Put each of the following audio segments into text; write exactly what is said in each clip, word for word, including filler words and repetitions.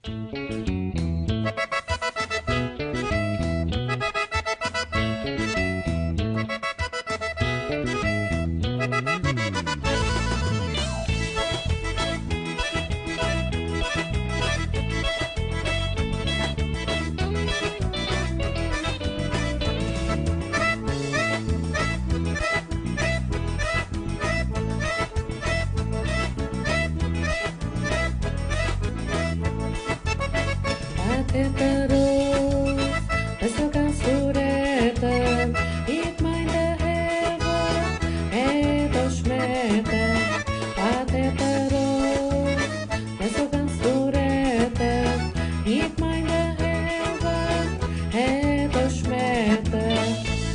Bate terus besokan sureten ik meine Hilfe etwas schmecken. Bate terus besokan sureten ik meine Hilfe etwas schmecken.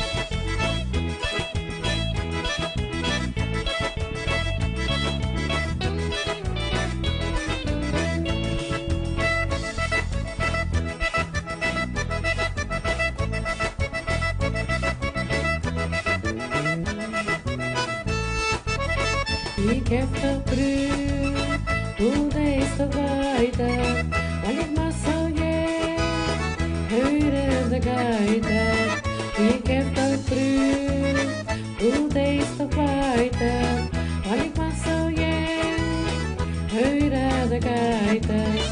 Ik heb geproefd hoe deze weiden, want ik mag zo je huren de geiten. Ik heb geproefd hoe deze weiden, want ik mag zo je huren de geiten.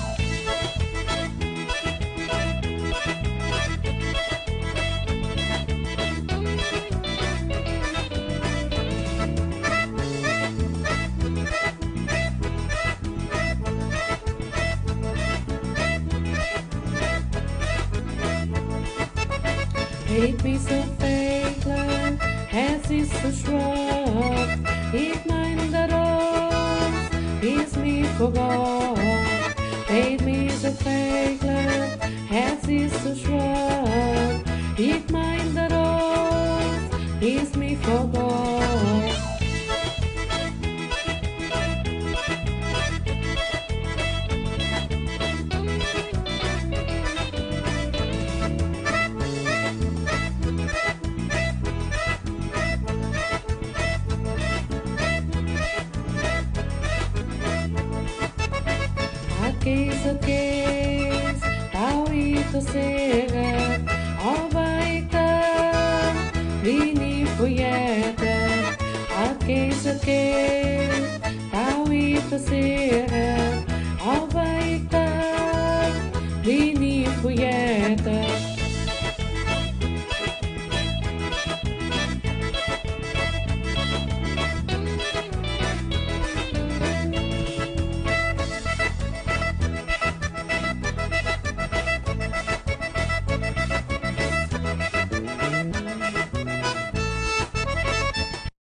Eet me zo velen, het is zo zwak. Ik mijn de roos, is me vergat. Eet me zo velen, het is zo zwak. Ik mijn de roos, is me vergat. Kees op kees, hou ik te zeggen, aber ik kan wie niet vergeten. Kees op kees, hou ik te zeggen.